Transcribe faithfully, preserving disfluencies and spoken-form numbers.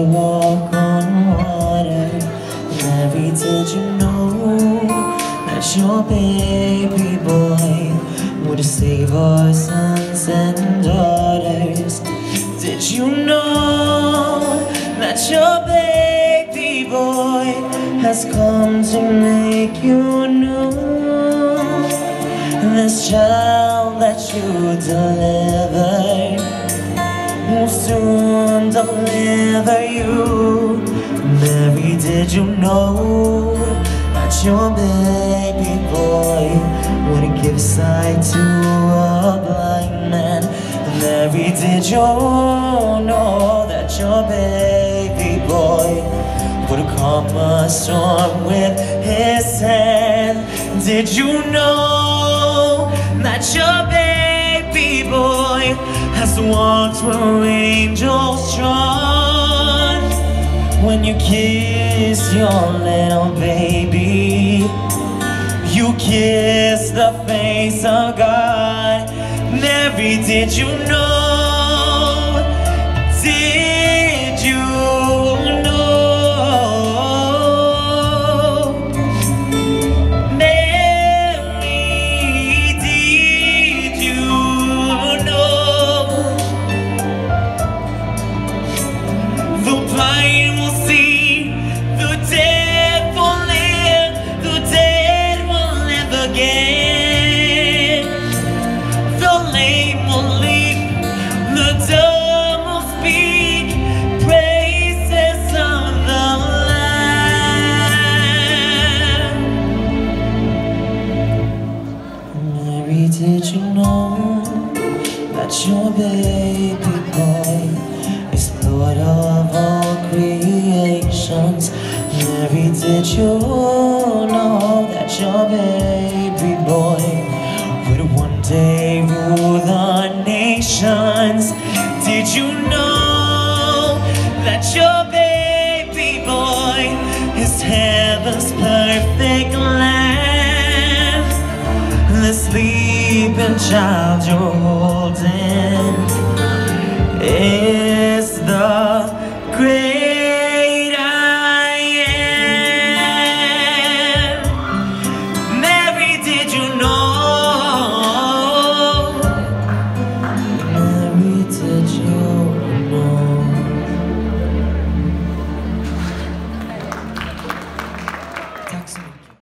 to walk on water. Mary, did you know that your baby boy would save our sons and daughters? Did you know that your baby boy has come to make you new? This child that you delivered will soon deliver you. Mary, did you know that your baby boy would give sight to a blind man? Mary, did you know that your baby boy would calm a storm with his hand? Did you know that your baby boy has walked where angels trod? When you kiss your little baby, you kiss the face of God. Mary, did you know? Did you know? Mary, did you know? The blind will see, the dead will live, the dead will live again. The lame will leap, the dumb will speak, praises of the Lamb. Mary, did you know that your baby boy is Lord of all creations? Mary, did you know that your baby boy would one day rule the nations? Did you know that your baby boy is heaven's perfect lamb? The sleeping child you're holding is the great I am. Mary, did you know? Mary, did you know? Tack så mycket.